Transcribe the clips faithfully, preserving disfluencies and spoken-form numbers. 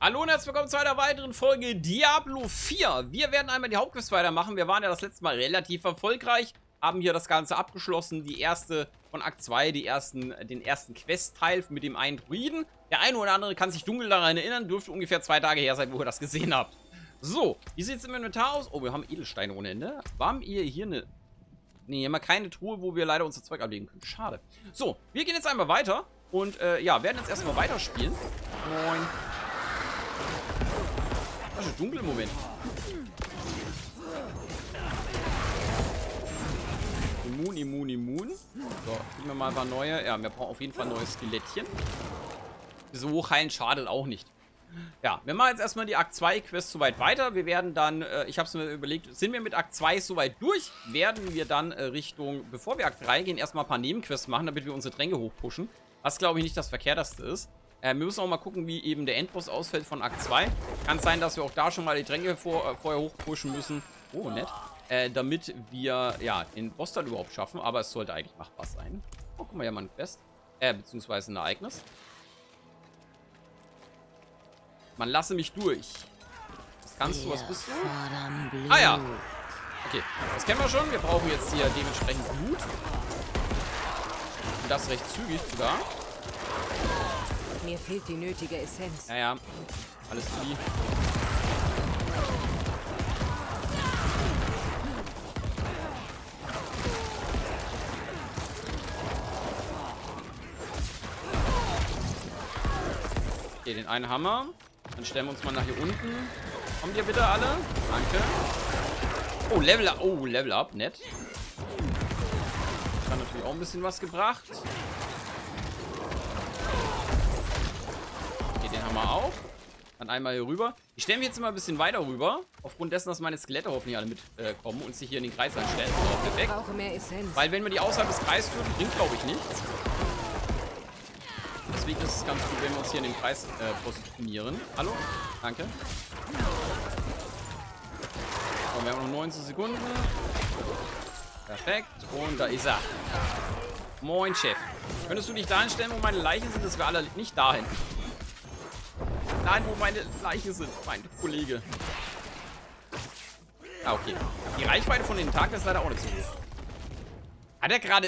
Hallo und herzlich willkommen zu einer weiteren Folge Diablo vier. Wir werden einmal die Hauptquest weitermachen. Wir waren ja das letzte Mal relativ erfolgreich, haben hier das Ganze abgeschlossen. Die erste von Akt zwei, die ersten, den ersten Quest-Teil mit dem einen Druiden. Der eine oder andere kann sich dunkel daran erinnern, dürfte ungefähr zwei Tage her sein, wo ihr das gesehen habt. So, wie sieht es im Inventar aus? Oh, wir haben Edelsteine ohne Ende. Haben wir hier eine... Ne, hier haben wir keine Truhe, wo wir leider unser Zeug ablegen können. Schade. So, wir gehen jetzt einmal weiter und äh, ja, werden jetzt erstmal weiterspielen. Moin. Das ist dunkel im Moment. Immun, immun, immun. So, kriegen wir mal ein paar neue. Ja, wir brauchen auf jeden Fall ein neues Skelettchen. So hochheilen schadet auch nicht. Ja, wir machen jetzt erstmal die Akt zwei Quest soweit weiter. Wir werden dann, äh, ich habe es mir überlegt, sind wir mit Akt zwei soweit durch, werden wir dann äh, Richtung, bevor wir Akt drei gehen, erstmal ein paar Nebenquests machen, damit wir unsere Tränke hochpushen. Was, glaube ich, nicht das Verkehrteste ist. Äh, wir müssen auch mal gucken, wie eben der Endboss ausfällt von Akt zwei. Kann sein, dass wir auch da schon mal die Tränke vor, äh, vorher hochpushen müssen. Oh, nett. Äh, damit wir, ja, den Boss dann überhaupt schaffen. Aber es sollte eigentlich machbar sein. Oh, guck mal, hier mal ein Quest. Äh, beziehungsweise ein Ereignis. Man lasse mich durch. Was kannst du? Was bist du? Ah ja. Okay, das kennen wir schon. Wir brauchen jetzt hier dementsprechend Blut. Und das recht zügig sogar. Mir fehlt die nötige Essenz. Ja, ja. Alles lieb. Okay, den einen Hammer. Dann stellen wir uns mal nach hier unten. Kommt ihr bitte alle? Danke. Oh, Level up. Oh, Level up. Nett. Das hat natürlich auch ein bisschen was gebracht. Okay, den haben wir auch. Dann einmal hier rüber. Ich stelle mich jetzt mal ein bisschen weiter rüber. Aufgrund dessen, dass meine Skelette hoffentlich alle mitkommen äh, und sich hier in den Kreis anstellen. So, perfekt. Ich brauche mehr Essenz. Weil wenn wir die außerhalb des Kreises führen, bringt, glaube ich, nichts. Deswegen ist es ganz gut, wenn wir uns hier in den Kreis äh, positionieren. Hallo? Danke. So, wir haben noch neunzehn Sekunden. Perfekt. Und da ist er. Moin, Chef. Könntest du dich dahin stellen, wo meine Leichen sind? Das wäre alle nicht dahin. Nein, wo meine Leichen sind, mein Kollege. Ah, okay. Die Reichweite von den Tagen ist leider auch nicht so hoch. Hat er gerade...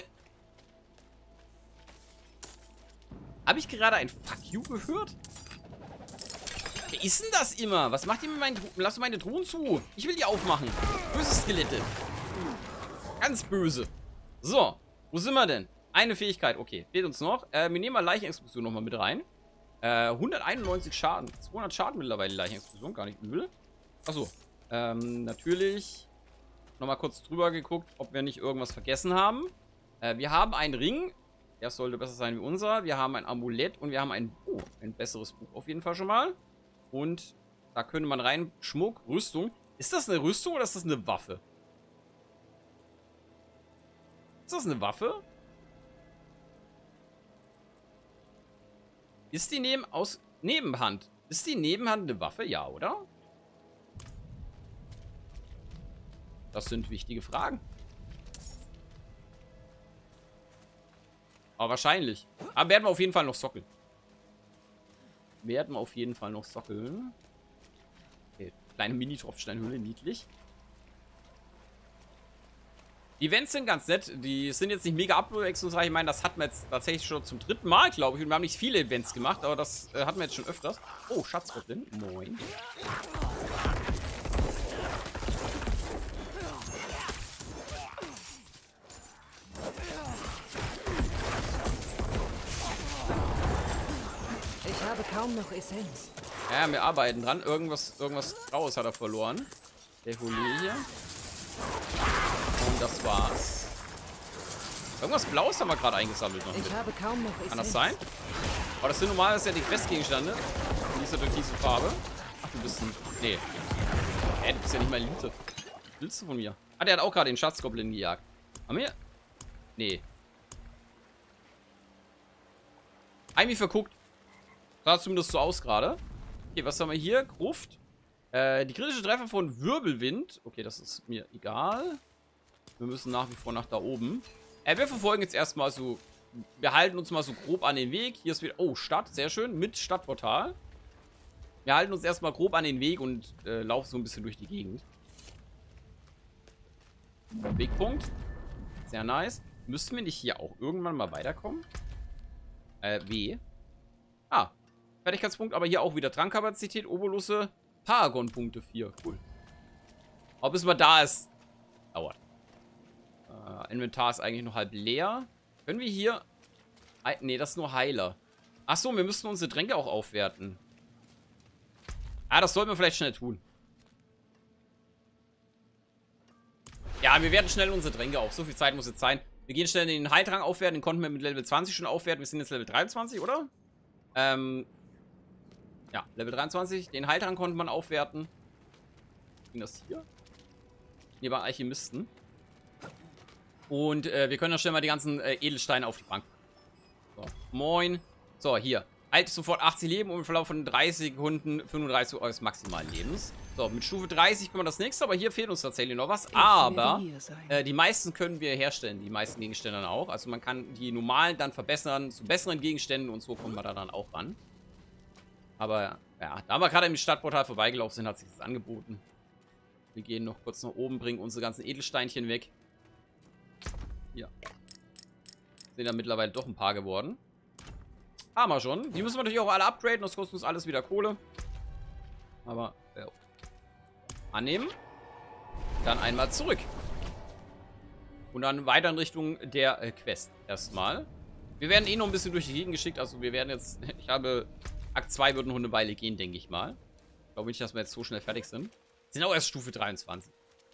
Habe ich gerade ein Fuck you gehört? Wer ist denn das immer? Was macht ihr mit meinen Truhen? Lass meine Truhen zu. Ich will die aufmachen. Böse Skelette. Ganz böse. So, wo sind wir denn? Eine Fähigkeit. Okay, fehlt uns noch. Äh, wir nehmen mal Leichenexplosion nochmal mit rein. Äh, hunderteinundneunzig Schaden. zweihundert Schaden mittlerweile die Leichenexplosion. Gar nicht übel. Achso. Ähm, natürlich nochmal kurz drüber geguckt, ob wir nicht irgendwas vergessen haben. Äh, wir haben einen Ring. Der sollte besser sein wie unser. Wir haben ein Amulett und wir haben ein Buch. Ein besseres Buch auf jeden Fall schon mal. Und da könnte man rein... Schmuck, Rüstung. Ist das eine Rüstung oder ist das eine Waffe? Ist das eine Waffe? Ist die neben... aus... Nebenhand. Ist die Nebenhand eine Waffe? Ja, oder? Das sind wichtige Fragen. Aber wahrscheinlich. Aber werden wir auf jeden Fall noch sockeln. Werden wir auf jeden Fall noch sockeln. Okay. Kleine Mini-Tropfsteinhülle, niedlich. Die Events sind ganz nett. Die sind jetzt nicht mega abwechslungsreich. Ich meine, das hatten wir jetzt tatsächlich schon zum dritten Mal, glaube ich. Und wir haben nicht viele Events gemacht, aber das äh, hatten wir jetzt schon öfters. Oh, Schatzgoblin. Moin. Ich habe kaum noch Essenz. Ja, wir arbeiten dran. Irgendwas, irgendwas Graues hat er verloren. Der Holi hier. Und das war's. Irgendwas Blaues haben wir gerade eingesammelt noch. Ich habe kaum noch Essenz. Kann das sein? Aber das sind normalerweise ja die Questgegenstände. In dieser türkisen Farbe. Ach, du bist ein... Nee. Hä, du bist ja nicht mal Elite. Was willst du von mir? Ah, der hat auch gerade den Schatzgoblin gejagt. Haben wir... Nee. Irgendwie verguckt. Sah zumindest so aus gerade. Okay, was haben wir hier? Gruft. Äh, die kritische Treffer von Wirbelwind. Okay, das ist mir egal. Wir müssen nach wie vor nach da oben. Äh, wir verfolgen jetzt erstmal so wir halten uns mal so grob an den Weg. Hier ist wieder... Oh, Stadt. Sehr schön. Mit Stadtportal. Wir halten uns erstmal grob an den Weg und äh, laufen so ein bisschen durch die Gegend. Wegpunkt. Sehr nice. Müssten wir nicht hier auch irgendwann mal weiterkommen? Äh, W. Ah. Fertigkeitspunkt, aber hier auch wieder Trankkapazität, Oberlusse, Paragon-Punkte vier. Cool. Aber bis man da ist, dauert. Äh, Inventar ist eigentlich noch halb leer. Können wir hier... Ne, das ist nur Heiler. Achso, wir müssen unsere Tränke auch aufwerten. Ah, das sollten wir vielleicht schnell tun. Ja, wir werden schnell unsere Tränke auf. So viel Zeit muss jetzt sein. Wir gehen schnell in den Heiltrank aufwerten. Den konnten wir mit Level zwanzig schon aufwerten. Wir sind jetzt Level dreiundzwanzig, oder? Ähm... Ja, Level dreiundzwanzig. Den Heiltrank konnte man aufwerten. Ging das hier? Hier waren Alchemisten. Und äh, wir können dann schnell mal die ganzen äh, Edelsteine auf die Bank. So, moin. So, hier. Halt sofort achtzig Leben und im Verlauf von dreißig Sekunden fünfunddreißig eures maximalen Lebens. So, mit Stufe dreißig können wir das nächste, aber hier fehlt uns tatsächlich noch was. Aber äh, die meisten können wir herstellen, die meisten Gegenstände dann auch. Also man kann die normalen dann verbessern zu besseren Gegenständen und so kommt man da dann auch ran. Aber ja, da wir gerade im Stadtportal vorbeigelaufen sind, hat sich das angeboten. Wir gehen noch kurz nach oben, bringen unsere ganzen Edelsteinchen weg. Ja. Sind dann mittlerweile doch ein paar geworden. Haben wir schon. Die müssen wir natürlich auch alle upgraden, das kostet uns alles wieder Kohle. Aber, ja. Annehmen. Dann einmal zurück. Und dann weiter in Richtung der äh, Quest erstmal. Wir werden eh noch ein bisschen durch die Gegend geschickt, also wir werden jetzt, ich habe... Akt zwei wird noch eine Weile gehen, denke ich mal. Ich glaube nicht, dass wir jetzt so schnell fertig sind. Sind auch erst Stufe dreiundzwanzig.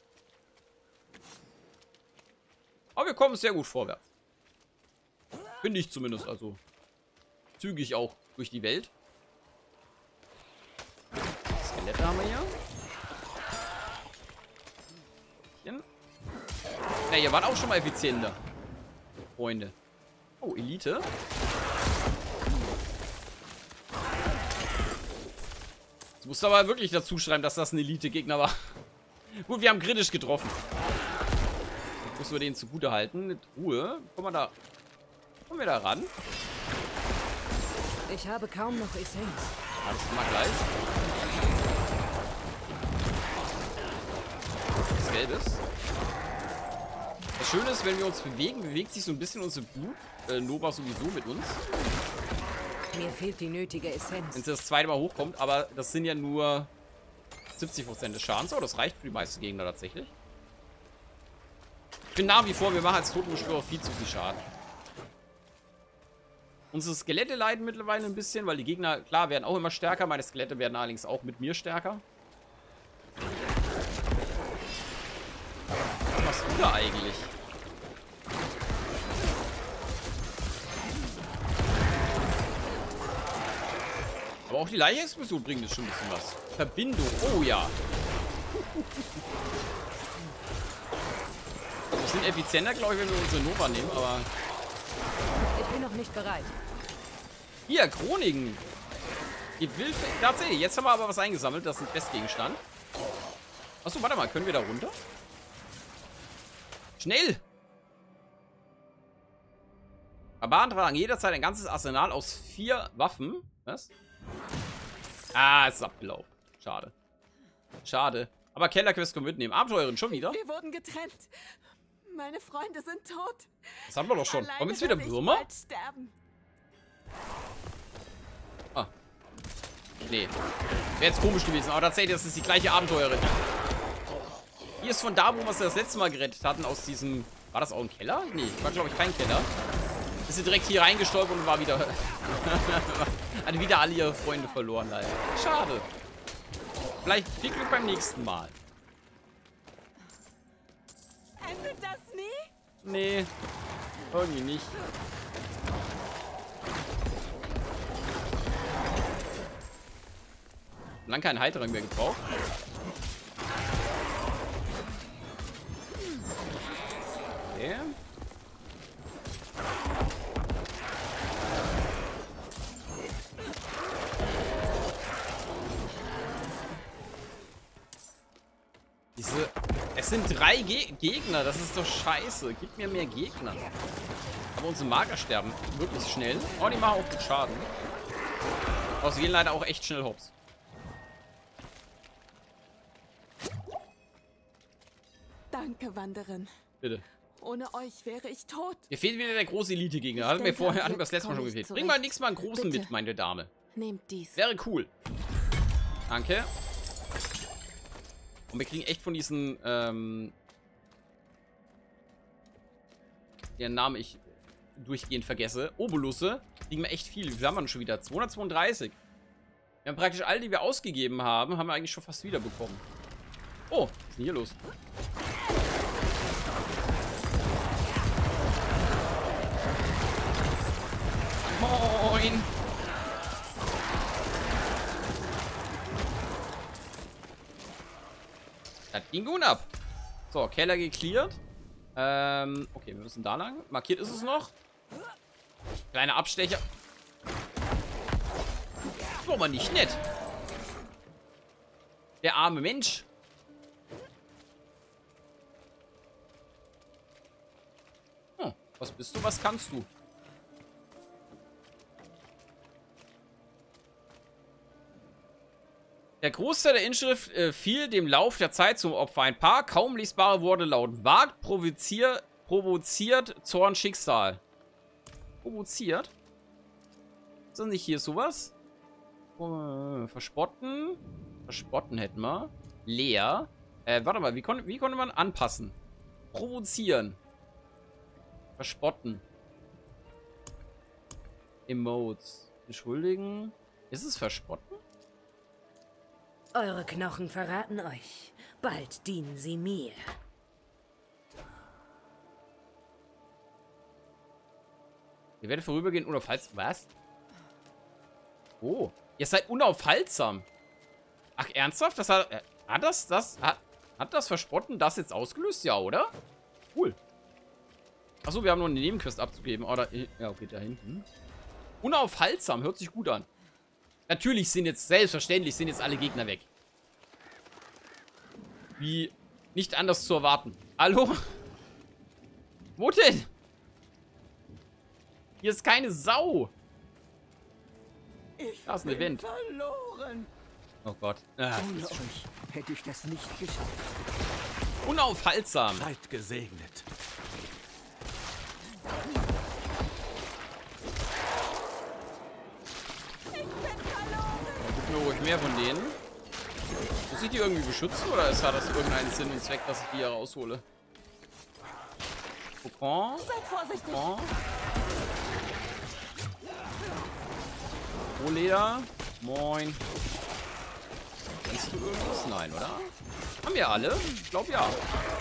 Aber wir kommen sehr gut vorwärts. Finde ich zumindest, also. Zügig auch durch die Welt. Skelette haben wir hier. Ja, ihr wart auch schon mal effizienter. Freunde. Oh, Elite. Jetzt musst du aber wirklich dazu schreiben, dass das ein Elite-Gegner war. Gut, wir haben kritisch getroffen. Jetzt müssen wir den zugute halten. Mit Ruhe. Kommen wir da. Kommen wir da ran? Ich habe kaum noch Essenz. Ja, das mal gleich. Was Gelbes. Das Schöne ist, wenn wir uns bewegen, bewegt sich so ein bisschen unser Blut. Äh, Nova sowieso mit uns. Mir fehlt die nötige Essenz. Wenn es das zweite Mal hochkommt, aber das sind ja nur siebzig Prozent des Schadens. Oh, das reicht für die meisten Gegner tatsächlich. Ich finde nach wie vor, wir machen als Totenbeschwörer viel zu viel Schaden. Unsere Skelette leiden mittlerweile ein bisschen, weil die Gegner, klar, werden auch immer stärker. Meine Skelette werden allerdings auch mit mir stärker. Was machst du da eigentlich? Aber auch die Leiche-Explosion bringt jetzt schon ein bisschen was. Verbindung. Oh ja. Wir sind effizienter, glaube ich, wenn wir unsere Nova nehmen, aber... Ich bin noch nicht bereit. Hier, Chroniken. Die will... Tatsächlich, jetzt haben wir aber was eingesammelt. Das ist ein Festgegenstand. Achso, warte mal. Können wir da runter? Schnell! Barbaren tragen jederzeit ein ganzes Arsenal aus vier Waffen. Was? Ah, es ist abgelaufen. Schade. Schade. Aber Kellerquest können wir mitnehmen. Abenteurerin, schon wieder? Wir wurden getrennt. Meine Freunde sind tot. Das haben wir doch schon. Kommen jetzt wieder Würmer? Ah. Nee. Wäre jetzt komisch gewesen. Aber tatsächlich, das ist die gleiche Abenteurerin. Hier ist von da, wo wir es das letzte Mal gerettet hatten, aus diesem... War das auch ein Keller? Nee, war glaube ich kein Keller. Ist sie direkt hier reingestolpert und war wieder... Hat wieder alle ihre Freunde verloren, leider. Schade. Vielleicht viel Glück beim nächsten Mal. Endet das nie? Nee. Irgendwie nicht. Lang keinen Heiltrank mehr gebraucht. Okay. Diese... Es sind drei Ge Gegner, das ist doch scheiße. Gib mir mehr Gegner. Aber unsere Marker sterben wirklich schnell. Oh, die machen auch gut Schaden. Aber sie gehen leider auch echt schnell hops. Danke, Wanderin. Bitte. Ohne euch wäre ich tot. Mir fehlt wieder der große Elite-Gegner. Hatten wir denke, vorher, ab hatten wir das jetzt letzte Mal schon komme ich gefehlt. Bring zurecht. mal nächstes Mal einen großen Bitte. mit, meine Dame. Nehmt dies. Wäre cool. Danke. Und wir kriegen echt von diesen, ähm... deren Namen ich durchgehend vergesse. Obolusse. Kriegen wir echt viel. Wie viel haben wir denn schon wieder? zweihundertzweiunddreißig. Wir haben praktisch alle, die wir ausgegeben haben, haben wir eigentlich schon fast wieder bekommen. Oh, was ist denn hier los? Moin! Das ging gut ab. So, Keller geklärt. Ähm, okay, wir müssen da lang. Markiert ist es noch. Kleiner Abstecher. Das war aber nicht nett. Der arme Mensch. Hm, was bist du? Was kannst du? Der Großteil der Inschrift äh, fiel dem Lauf der Zeit zum Opfer. Ein paar kaum lesbare Worte lauten. Wagt, provozier, provoziert, Zorn, Schicksal. Provoziert? Ist das nicht hier sowas? Oh, verspotten. Verspotten hätten wir. Leer. Äh, warte mal, wie, kon wie konnte man anpassen? Provozieren. Verspotten. Emotes. Entschuldigen. Ist es verspotten? Eure Knochen verraten euch. Bald dienen sie mir. Ihr werdet vorübergehend unaufhaltsam. Was? Oh. Ihr seid unaufhaltsam. Ach, ernsthaft? Das hat, äh, hat das, das, hat, hat das Verspotten das jetzt ausgelöst? Ja, oder? Cool. Achso, wir haben noch eine Nebenquest abzugeben. Oder, ja, okay, da hinten. Unaufhaltsam, hört sich gut an. Natürlich sind jetzt, selbstverständlich sind jetzt alle Gegner weg. Wie nicht anders zu erwarten. Hallo? Wo denn? Hier ist keine Sau. Ich Da ist ein bin Event. verloren. Oh Gott. Ah, Ohne ist schon euch hätte ich das nicht geschafft. unaufhaltsam. Seid gesegnet. Gibt mir ruhig mehr von denen. Muss ich die irgendwie beschützen oder ist da das irgendeinen Sinn und Zweck, dass ich die hier raushole? Kokon. Seid vorsichtig. Kokon. Rohleder. Moin. Kannst du irgendwas? Nein, oder? Haben wir alle? Ich glaube ja.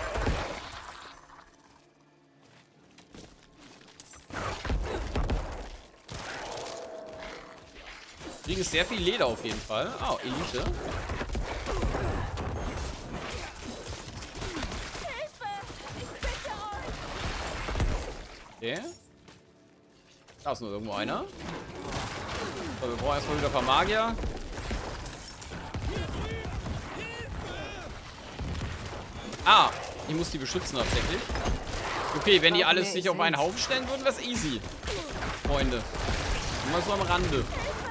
Kriegen sehr viel Leder auf jeden Fall. Ah, oh, Elite. Okay. Da ist nur irgendwo einer. So, wir brauchen erstmal wieder ein paar Magier. Ah, ich muss die beschützen tatsächlich. Okay, wenn die alles sich auf einen Haufen stellen würden, wäre es easy. Freunde. Mal so am Rande.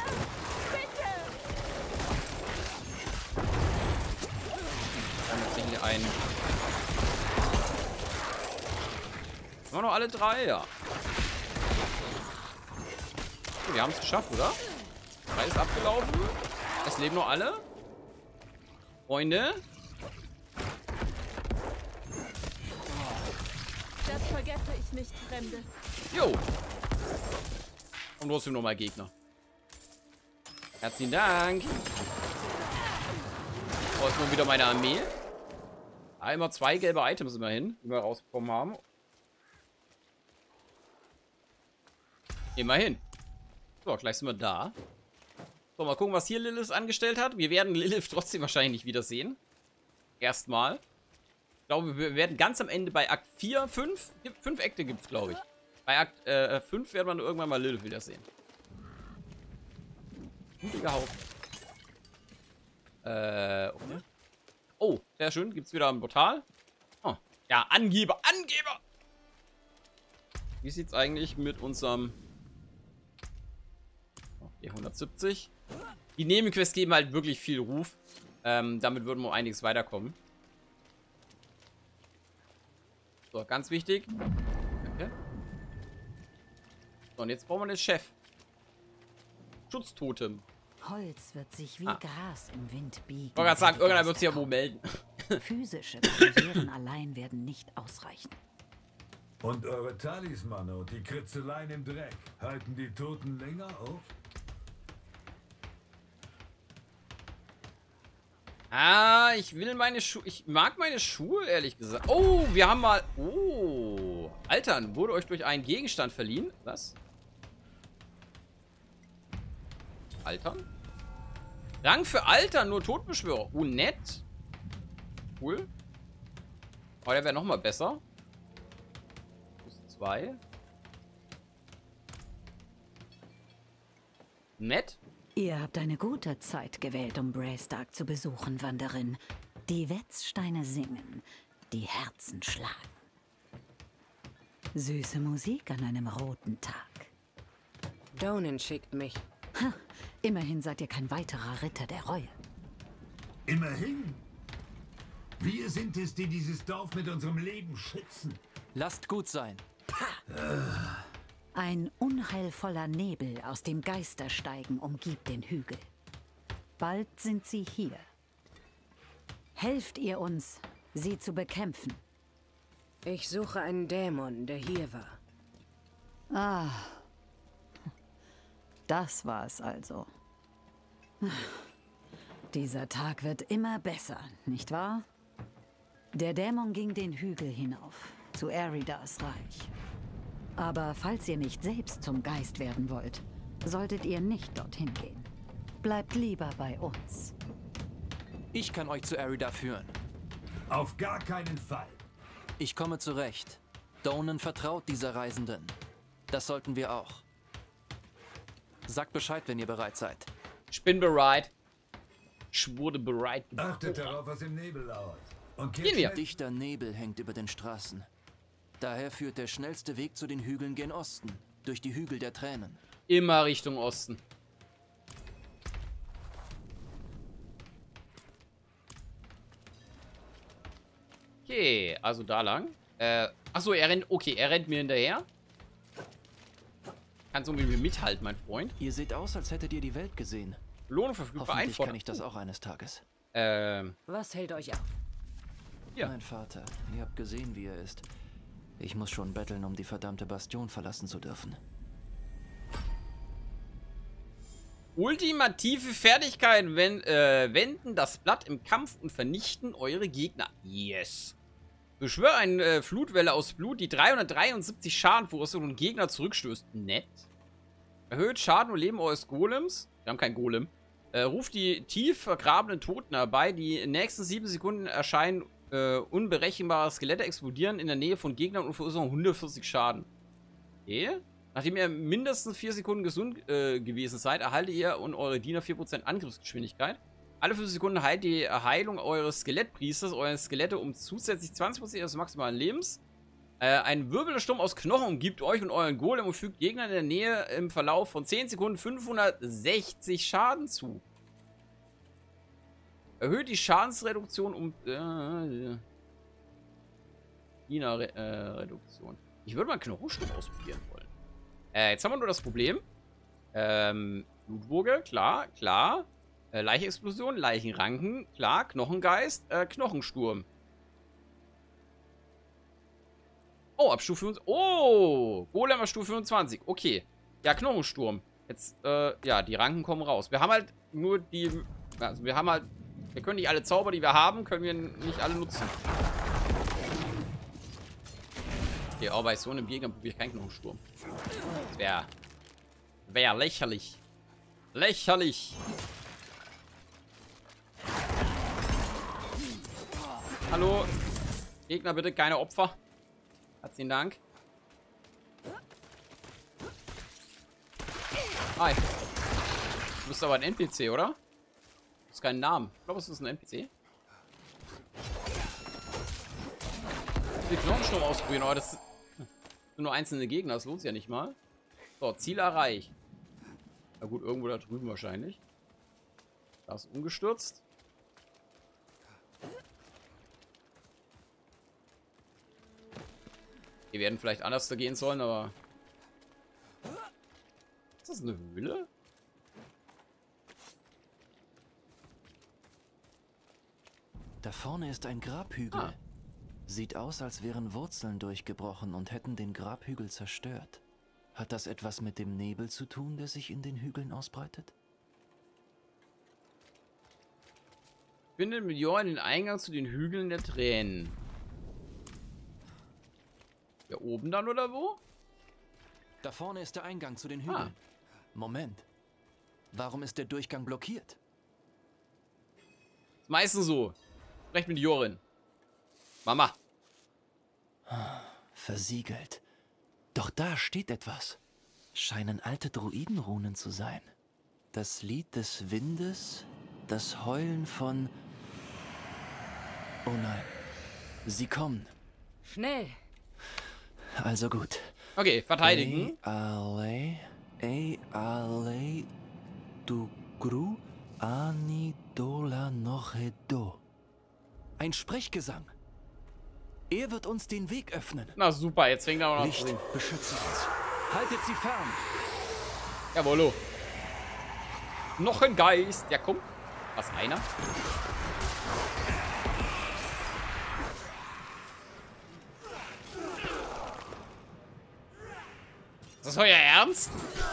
Tatsächlich ein. Haben wir noch alle drei? Ja. Okay, wir haben es geschafft, oder? Drei ist abgelaufen. Es leben noch alle. Freunde. Das vergesse ich nicht, Fremde. Jo. Und trotzdem nochmal Gegner. Herzlichen Dank. Oh, ist nur wieder meine Armee. Einmal zwei gelbe Items immerhin, die wir rausbekommen haben. Immerhin. So, gleich sind wir da. So, mal gucken, was hier Lilith angestellt hat. Wir werden Lilith trotzdem wahrscheinlich nicht wiedersehen. Erstmal. Ich glaube, wir werden ganz am Ende bei Akt vier, fünf. fünf Akte gibt es, glaube ich. Bei Akt äh, fünf werden wir irgendwann mal Lilith wiedersehen. Mutiger Haufen. Äh, okay. Oh, sehr schön. Gibt es wieder ein Portal? Oh. Ja, Angeber, Angeber! Wie sieht es eigentlich mit unserem... Okay, hundertsiebzig. Die Nebenquests geben halt wirklich viel Ruf. Ähm, damit würden wir einiges weiterkommen. So, ganz wichtig. Okay. So, und jetzt brauchen wir den Chef. Schutztotem. Holz wird sich wie Ah. Gras im Wind biegen. Ich wollte gerade sagen, wenn die irgendeiner wird sich ja Geister wohl melden. kommen. Physische Barrieren allein werden nicht ausreichen. Und eure Talismane und die Kritzeleien im Dreck, halten die Toten länger auf? Ah, ich will meine Schuhe. Ich mag meine Schuhe, ehrlich gesagt. Oh, wir haben mal. Oh. Altern wurde euch durch einen Gegenstand verliehen. Was? Altern? Rang für Altern, nur Todbeschwörer. Oh, nett. Cool. Aber der wäre nochmal besser. Plus zwei. Nett. Ihr habt eine gute Zeit gewählt, um Braestark zu besuchen, Wanderin. Die Wetzsteine singen, die Herzen schlagen. Süße Musik an einem roten Tag. Donan schickt mich. Ha, immerhin seid ihr kein weiterer Ritter der Reue. Immerhin. Wir sind es, die dieses Dorf mit unserem Leben schützen. Lasst gut sein. Ein unheilvoller Nebel, aus dem Geister steigen, umgibt den Hügel. Bald sind sie hier. Helft ihr uns, sie zu bekämpfen. Ich suche einen Dämon, der hier war. Ah, das war es also. Dieser Tag wird immer besser, nicht wahr? Der Dämon ging den Hügel hinauf, zu Eridas Reich. Aber falls ihr nicht selbst zum Geist werden wollt, solltet ihr nicht dorthin gehen. Bleibt lieber bei uns. Ich kann euch zu Erida führen. Auf gar keinen Fall. Ich komme zurecht. Donan vertraut dieser Reisenden. Das sollten wir auch. Sagt Bescheid, wenn ihr bereit seid. Ich bin bereit. Ich wurde bereit. Achtet darauf, was im Nebel lauert. Und Gehen wir. Dichter Nebel hängt über den Straßen. Daher führt der schnellste Weg zu den Hügeln gen Osten, durch die Hügel der Tränen. Immer Richtung Osten. Okay, also da lang. Äh, achso, er rennt, okay, er rennt mir hinterher. Kannst du mit mir mithalten, mein Freund? Ihr seht aus, als hättet ihr die Welt gesehen. Lohn verfügbar Hoffentlich einfordern. kann ich das auch eines Tages. Ähm, Was hält euch auf? Ja. Mein Vater, ihr habt gesehen, wie er ist. Ich muss schon betteln, um die verdammte Bastion verlassen zu dürfen. ultimative Fertigkeit, wenn, äh, wenden das Blatt im Kampf und vernichten eure Gegner. Yes. Beschwöre eine äh, Flutwelle aus Blut, die dreihundertdreiundsiebzig Schaden verursacht und Gegner zurückstößt. Nett. Erhöht Schaden und Leben eures Golems. Wir haben keinen Golem. Äh, ruft die tief vergrabenen Toten herbei. Die nächsten sieben Sekunden erscheinen äh, unberechenbare Skelette, explodieren in der Nähe von Gegnern und verursachen hundertvierzig Schaden. Okay. Nachdem ihr mindestens vier Sekunden gesund äh, gewesen seid, erhaltet ihr und eure Diener vier Prozent Angriffsgeschwindigkeit. Alle fünf Sekunden heilt die Heilung eures Skelettpriesters eure Skelette um zusätzlich zwanzig Prozent ihres maximalen Lebens. Äh, ein wirbelnder Sturm aus Knochen umgibt euch und euren Golem und fügt Gegnern in der Nähe im Verlauf von zehn Sekunden fünfhundertsechzig Schaden zu. Erhöht die Schadensreduktion um... Äh, Diener-Reduktion. Ich würde mal Knochensturm ausprobieren wollen. Äh, jetzt haben wir nur das Problem. Ähm, Blutwoge, klar, klar. Äh, Leichexplosion, Leichenranken, klar. Knochengeist, äh, Knochensturm. Oh, ab Stufe fünfundzwanzig. Oh, Golem ab Stufe fünfundzwanzig. Okay. Ja, Knochensturm. Jetzt, äh, ja, die Ranken kommen raus. Wir haben halt nur die... Also, wir haben halt... Wir können nicht alle Zauber, die wir haben, können wir nicht alle nutzen. Okay, aber bei so einem Gegner probiere ich keinen Knochensturm. Das wäre... Wäre lächerlich. Lächerlich. Hallo. Gegner, bitte keine Opfer. Herzlichen Dank. Hi. Du bist aber ein N P C, oder? Du hast keinen Namen. Ich glaube, es ist ein N P C. Ich will Knochensturm ausprobieren, aber das sind nur einzelne Gegner. Das lohnt sich ja nicht mal. So, Ziel erreicht. Na gut, irgendwo da drüben wahrscheinlich. Da ist umgestürzt. Wir werden vielleicht anders da gehen sollen, aber... Ist das eine Höhle? Da vorne ist ein Grabhügel. Ah. Sieht aus, als wären Wurzeln durchgebrochen und hätten den Grabhügel zerstört. Hat das etwas mit dem Nebel zu tun, der sich in den Hügeln ausbreitet? Findet mit Johann den Eingang zu den Hügeln der Tränen. Ja, oben dann oder wo? Da vorne ist der Eingang zu den Hügeln. Ah. Moment. Warum ist der Durchgang blockiert? Ist meistens so. Sprecht mit Jorin. Mama. Versiegelt. Doch da steht etwas. Scheinen alte Druidenrunen zu sein. Das Lied des Windes, das Heulen von... Oh nein. Sie kommen. Schnell. Also gut. Okay, verteidigen. Ale, e ale, du gru, ani dola noche do. Ein Sprechgesang. Er wird uns den Weg öffnen. Na super, jetzt fängt er auch noch Licht, zu singen. beschütze uns. Haltet sie fern. Jawollo. Noch ein Geist. Ja, komm. Was, einer? Ist das euer Ernst?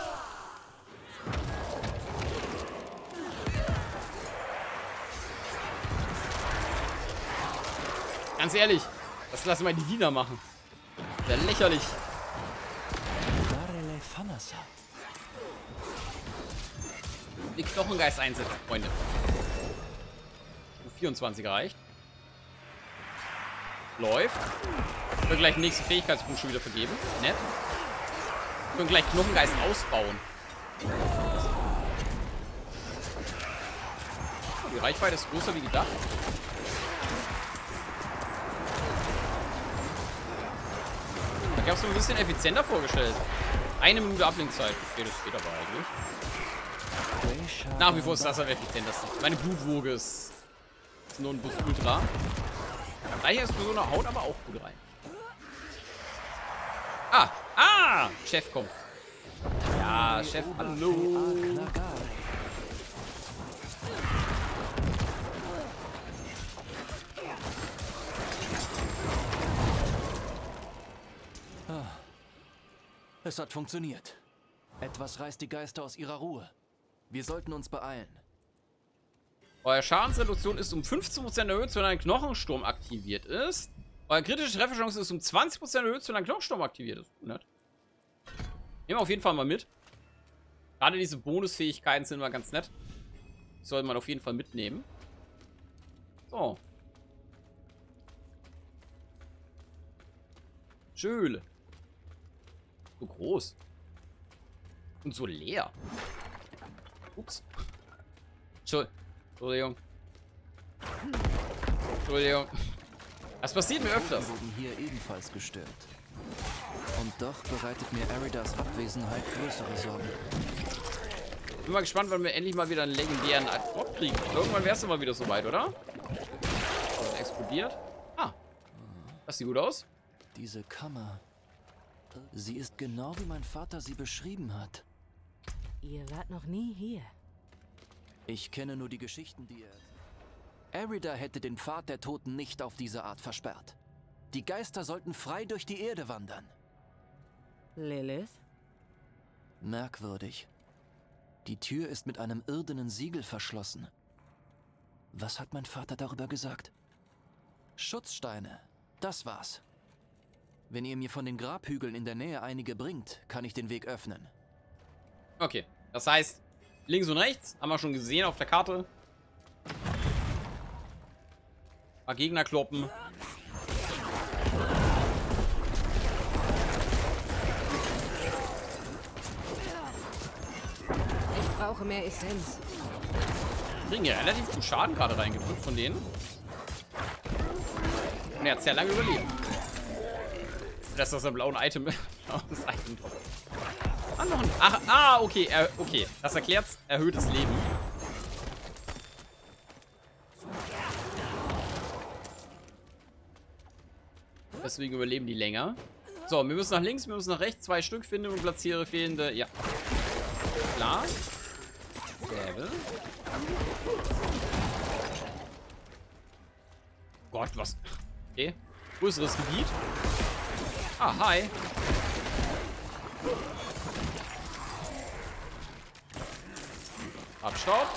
Ganz ehrlich, das lassen wir die Diener machen. Wäre lächerlich. Darele Fanasa. Die Knochengeist einsetzen, Freunde. vierundzwanzig reicht. Läuft. Wir können gleich den nächsten Fähigkeitspunkt schon wieder vergeben. Nett. Wir können gleich Knochengeist ausbauen. Die Reichweite ist größer wie gedacht. Ich habe es mir ein bisschen effizienter vorgestellt. Eine Minute Ablenkzeit. Okay, das geht aber eigentlich. Nach wie vor ist das am effizientesten. Meine Blutwoge ist, ist nur ein Bus Ultra. Reicher ist für so eine Haut aber auch gut rein. Ah, ah, Chef kommt. Ja, Chef, hallo. Es hat funktioniert. Etwas reißt die Geister aus ihrer Ruhe. Wir sollten uns beeilen. Eure Schadensreduktion ist um fünfzehn Prozent erhöht, wenn ein Knochensturm aktiviert ist. Eure kritische Trefferchance ist um zwanzig Prozent erhöht, wenn ein Knochensturm aktiviert ist. Nett. Nehmen wir auf jeden Fall mal mit. Gerade diese Bonusfähigkeiten sind mal ganz nett. Die sollte man auf jeden Fall mitnehmen. So. Schöle. So groß. Und so leer. Ups. Entschuldigung. Entschuldigung. Das passiert mir öfters. Wir wurden hier ebenfalls gestört. Und doch bereitet mir Aridas Abwesenheit größere Sorgen. Bin mal gespannt, wann wir endlich mal wieder einen legendären Drop kriegen. Irgendwann wär's immer wieder soweit, oder? Also explodiert. Ah. Das sieht gut aus. Diese Kammer. Sie ist genau wie mein Vater sie beschrieben hat. Ihr wart noch nie hier. Ich kenne nur die Geschichten, die er... Arida hätte den Pfad der Toten nicht auf diese Art versperrt. Die Geister sollten frei durch die Erde wandern. Lilith? Merkwürdig. Die Tür ist mit einem irdenen Siegel verschlossen. Was hat mein Vater darüber gesagt? Schutzsteine. Das war's. Wenn ihr mir von den Grabhügeln in der Nähe einige bringt, kann ich den Weg öffnen. Okay. Das heißt, links und rechts haben wir schon gesehen auf der Karte. Mal Gegner kloppen. Ich brauche mehr Essenz. Wir kriegen ja relativ viel Schaden gerade reingedrückt von denen. Und er hat sehr lange überlebt. Das ist das ein blauen Item. Blaues Item drauf. Ah, noch ein. Ach, ah, okay. Er, okay. Das erklärt erhöhtes Leben. Deswegen überleben die länger. So, wir müssen nach links, wir müssen nach rechts. Zwei Stück finden und platziere fehlende... Ja. Klar. Säbel. Gott, was... Okay. Größeres Gebiet. Ah, hi. Abstaub.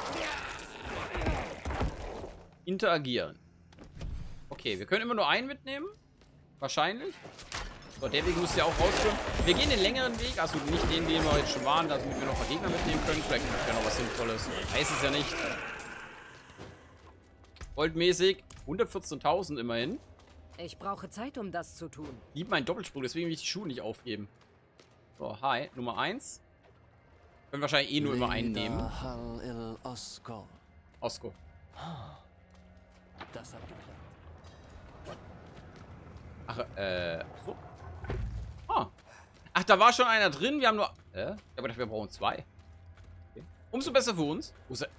Interagieren. Okay, wir können immer nur einen mitnehmen. Wahrscheinlich. So, der Weg muss ja auch rausführen. Wir gehen den längeren Weg. Also nicht den, den wir jetzt schon waren, damit wir noch ein paar Gegner mitnehmen können. Vielleicht gibt es ja noch was Sinnvolles. Weiß es ja nicht. Goldmäßig. hundertvierzehntausend immerhin. Ich brauche Zeit, um das zu tun. Lieb meinen Doppelsprung, deswegen will ich die Schuhe nicht aufgeben. So, hi. Nummer eins. Können wahrscheinlich eh nur immer einen nehmen. Osko. Osko. Das hat geklappt. Ach, äh, so. Ah. Ach, da war schon einer drin. Wir haben nur... Äh? Ich habe gedacht, wir brauchen zwei. Okay. Umso besser für uns. Wo ist er?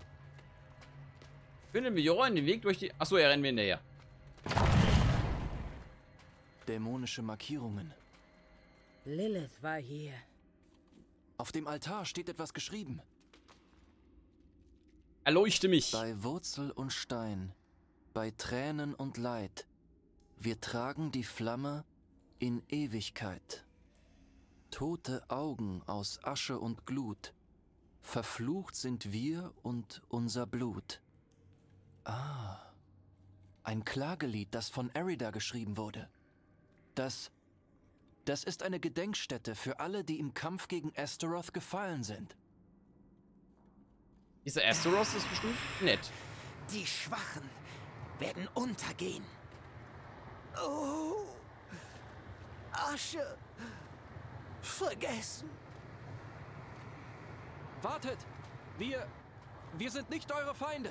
Finden wir Jorah den Weg durch die... Achso, er rennt mir hinterher. Dämonische Markierungen. Lilith war hier. Auf dem Altar steht etwas geschrieben. Erleuchte mich. Bei Wurzel und Stein, bei Tränen und Leid, wir tragen die Flamme in Ewigkeit. Tote Augen aus Asche und Glut, verflucht sind wir und unser Blut. Ah, ein Klagelied, das von Arida geschrieben wurde. Das, das ist eine Gedenkstätte für alle, die im Kampf gegen Astaroth gefallen sind. Dieser Astaroth ist bestimmt nett. Die Schwachen werden untergehen. Oh, Asche. Vergessen. Wartet! Wir... wir sind nicht eure Feinde!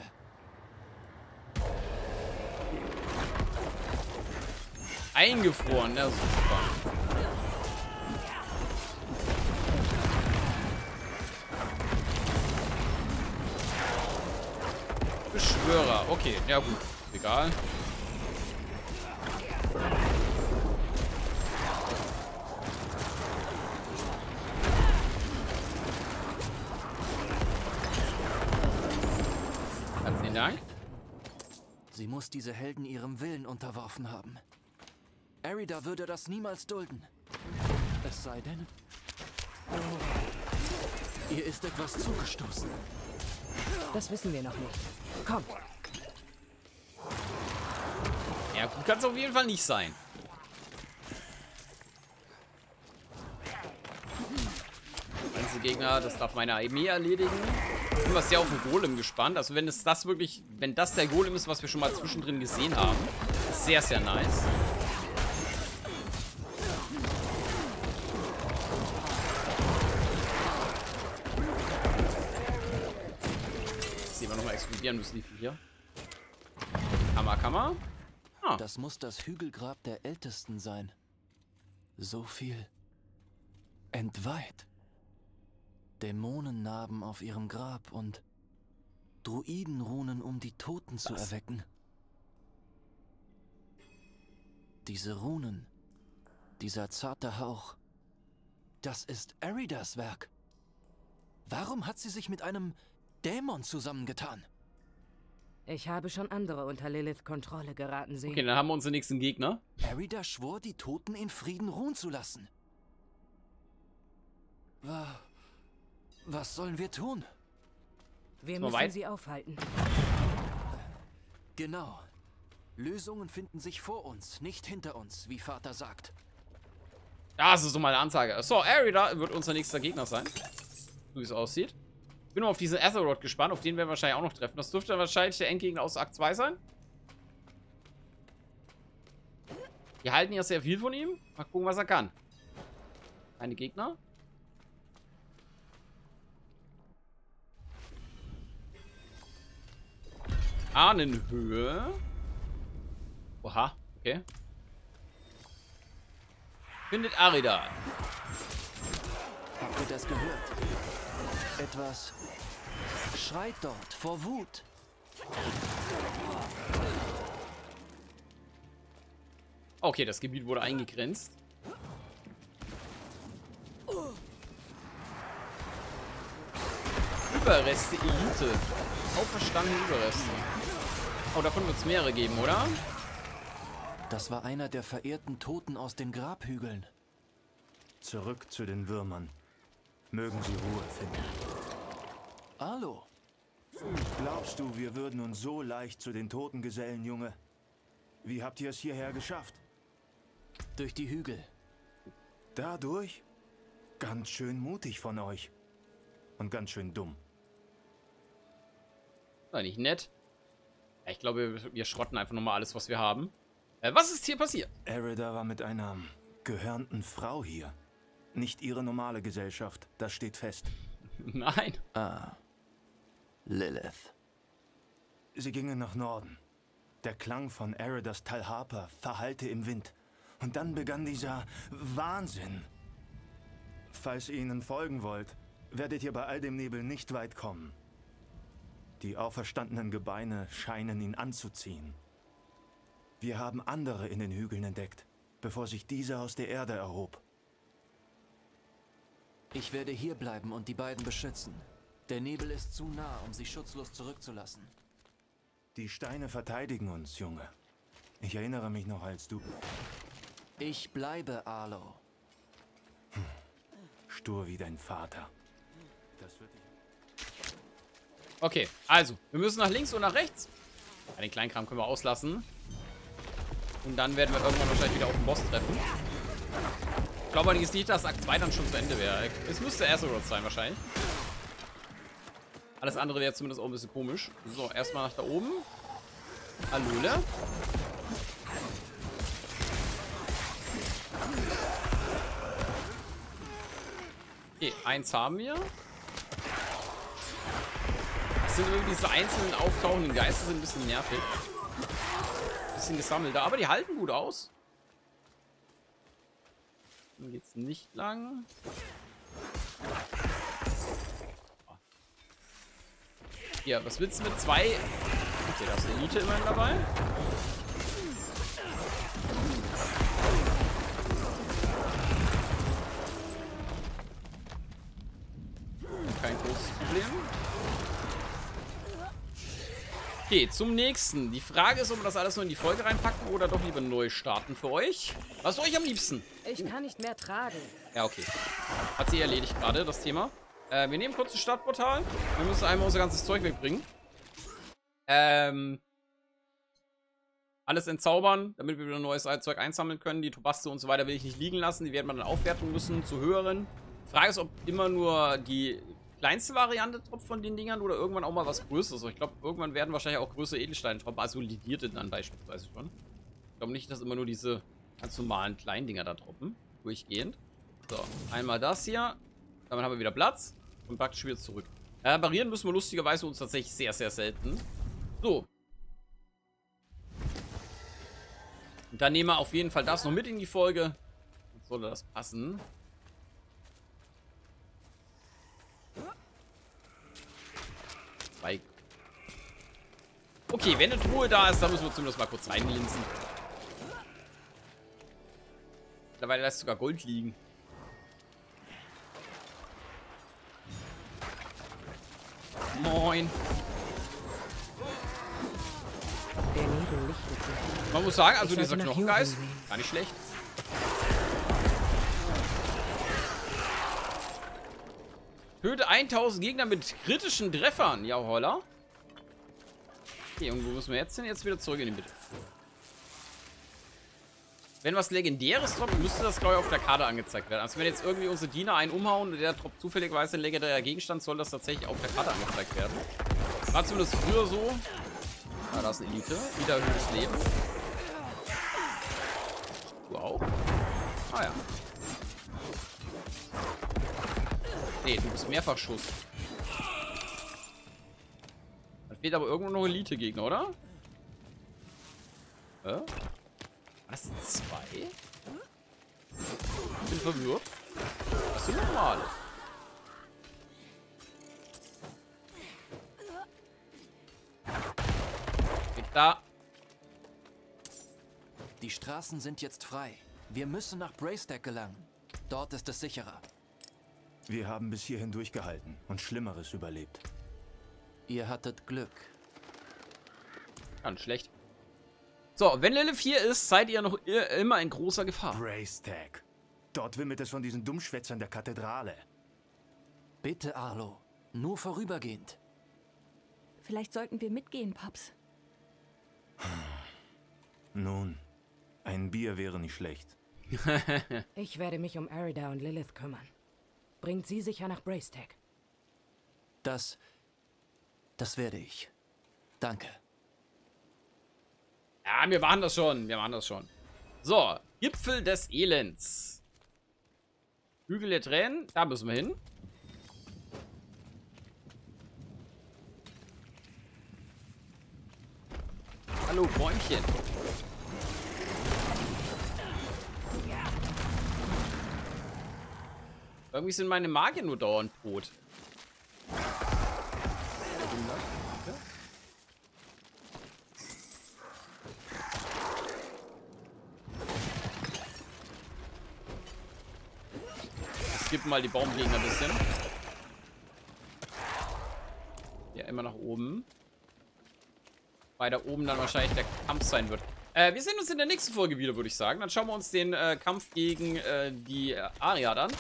Eingefroren, ja super. Beschwörer, okay, ja gut, egal. Herzlichen Dank. Sie muss diese Helden ihrem Willen unterworfen haben. Arida würde das niemals dulden. Es sei denn... Oh, ihr ist etwas zugestoßen. Das wissen wir noch nicht. Komm. Ja, gut kann es auf jeden Fall nicht sein. Einzelgegner, das darf meine Armee erledigen. Ich bin sehr auf den Golem gespannt. Also wenn es das wirklich, wenn das der Golem ist, was wir schon mal zwischendrin gesehen haben, ist sehr, sehr nice. Explodieren müssen die Viecher. Kammer, Kammer. Ah. Das muss das Hügelgrab der Ältesten sein. So viel entweiht. Dämonennarben auf ihrem Grab und Druidenrunen, um die Toten zu Was? erwecken. Diese Runen, dieser zarte Hauch, das ist Aridas Werk. Warum hat sie sich mit einem Dämon zusammengetan? Ich habe schon andere unter Liliths Kontrolle geraten sehen. Okay, dann haben wir unseren nächsten Gegner. Arida schwor, die Toten in Frieden ruhen zu lassen. Wa- Was sollen wir tun? Wir Mal müssen weit. sie aufhalten. Genau. Lösungen finden sich vor uns, nicht hinter uns, wie Vater sagt. Ja, das ist so meine Ansage. So, Arida wird unser nächster Gegner sein. So wie es aussieht. Ich bin nur auf diesen Azeroth gespannt. Auf den werden wir wahrscheinlich auch noch treffen. Das dürfte wahrscheinlich der Endgegner aus Akt zwei sein. Wir halten ja sehr viel von ihm. Mal gucken, was er kann. Keine Gegner. Ahnenhöhe. Oha, okay. Findet Arida. Habt ihr das gehört? Etwas schreit dort vor Wut. Okay, das Gebiet wurde eingegrenzt. Überreste Elite. Auferstandene Überreste. Oh, davon wird es mehrere geben, oder? Das war einer der verehrten Toten aus den Grabhügeln. Zurück zu den Würmern. Mögen sie Ruhe finden. Hallo. Glaubst du, wir würden uns so leicht zu den Toten gesellen, Junge? Wie habt ihr es hierher geschafft? Durch die Hügel. Dadurch? Ganz schön mutig von euch. Und ganz schön dumm. War nicht nett. Ja, ich glaube, wir, wir schrotten einfach nochmal alles, was wir haben. Äh, was ist hier passiert? Erida war mit einer gehörnten Frau hier. Nicht ihre normale Gesellschaft, das steht fest. Nein. Ah. Lilith. Sie gingen nach Norden. Der Klang von Eridas Talharpa verhallte im Wind. Und dann begann dieser Wahnsinn. Falls ihr ihnen folgen wollt, werdet ihr bei all dem Nebel nicht weit kommen. Die auferstandenen Gebeine scheinen ihn anzuziehen. Wir haben andere in den Hügeln entdeckt, bevor sich dieser aus der Erde erhob. Ich werde hier bleiben und die beiden beschützen. Der Nebel ist zu nah, um sie schutzlos zurückzulassen. Die Steine verteidigen uns, Junge. Ich erinnere mich noch, als du... Ich bleibe, Arlo. Hm. Stur wie dein Vater. Das wird dich... Okay, also, wir müssen nach links und nach rechts. Ja, den Kleinkram können wir auslassen. Und dann werden wir irgendwann wahrscheinlich wieder auf den Boss treffen. Ich glaube allerdings nicht, dass Akt zwei dann schon zu Ende wäre. Es müsste Azeroth sein wahrscheinlich. Alles andere wäre zumindest auch ein bisschen komisch. So, erstmal nach da oben. Hallöle. Okay, eins haben wir. Das sind irgendwie diese einzelnen auftauchenden Geister, sind ein bisschen nervig. Ein bisschen gesammelter, aber die halten gut aus. Dann geht's nicht lang. Ja, was willst du mit zwei? Okay, da ist eine Elite immerhin dabei. Kein großes Problem. Okay, zum nächsten. Die Frage ist, ob wir das alles nur in die Folge reinpacken oder doch lieber neu starten für euch. Was ist euch am liebsten? Ich kann nicht mehr tragen. Ja, okay. Hat sie erledigt gerade, das Thema. Äh, wir nehmen kurz das Stadtportal. Wir müssen einmal unser ganzes Zeug wegbringen. Ähm. Alles entzaubern, damit wir wieder neues Zeug einsammeln können. Die Tobaste und so weiter will ich nicht liegen lassen. Die werden wir dann aufwerten müssen zu höheren. Frage ist, ob immer nur die kleinste Variante tropft von den Dingern oder irgendwann auch mal was Größeres. Ich glaube, irgendwann werden wahrscheinlich auch größere Edelsteine tropfen, also lidierte dann beispielsweise schon. Ich glaube nicht, dass immer nur diese ganz normalen kleinen Dinger da tropfen, durchgehend. So, einmal das hier. Damit haben wir wieder Platz und praktisch wieder zurück. Äh, barieren müssen wir lustigerweise uns tatsächlich sehr, sehr selten. So. Und dann nehmen wir auf jeden Fall das noch mit in die Folge. Jetzt sollte das passen. Okay, wenn eine Truhe da ist, dann müssen wir zumindest mal kurz reinlinsen. Mittlerweile lässt sogar Gold liegen. Moin. Der Nebel lichtet sich. Man muss sagen, also Ich dieser sollte nach Knochengeist, Juren sehen. gar nicht schlecht. Töte tausend Gegner mit kritischen Treffern. Ja, holla. Okay, und wo müssen wir jetzt hin? Jetzt wieder zurück in die Mitte. Wenn was Legendäres droppt, müsste das, glaube ich, auf der Karte angezeigt werden. Also wenn jetzt irgendwie unsere Diener einen umhauen und der droppt zufälligerweise ein legendärer Gegenstand, soll das tatsächlich auf der Karte angezeigt werden. War zumindest früher so. Ah, da ist eine Elite. Wieder erhöhtes Leben. Du auch? Ah ja. Nee, du bist Mehrfachschuss. Da fehlt aber irgendwo noch Elite-Gegner, oder? Hä? Was? Zwei? Ich bin verwirrt. Das sind normale. Geht da. Die Straßen sind jetzt frei. Wir müssen nach Braystack gelangen. Dort ist es sicherer. Wir haben bis hierhin durchgehalten und Schlimmeres überlebt. Ihr hattet Glück. Ganz schlecht. So, wenn Lilith hier ist, seid ihr noch immer in großer Gefahr. Bracetag. Dort wimmelt es von diesen Dummschwätzern der Kathedrale. Bitte, Arlo. Nur vorübergehend. Vielleicht sollten wir mitgehen, Paps. Nun, ein Bier wäre nicht schlecht. Ich werde mich um Arida und Lilith kümmern. Bringt sie sicher nach Bracetag. Das... Das werde ich. Danke. Ja, wir machen das schon. Wir machen das schon. So, Gipfel des Elends. Hügel der Tränen. Da müssen wir hin. Hallo, Bäumchen. Irgendwie sind meine Magier nur dauernd tot. Skippen mal die Baumgegner ein bisschen. Ja, immer nach oben. Weil da oben dann wahrscheinlich der Kampf sein wird. Äh, wir sehen uns in der nächsten Folge wieder, würde ich sagen. Dann schauen wir uns den äh, Kampf gegen äh, die äh, Ariad an.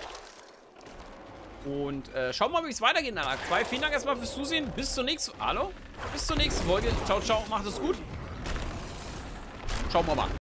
Und äh, schauen wir mal, wie es weitergeht in Akt zwei. Vielen Dank erstmal fürs Zusehen. Bis zur nächsten... Hallo? Bis zur nächsten Folge. Ciao, ciao. Macht es gut. Schauen wir mal.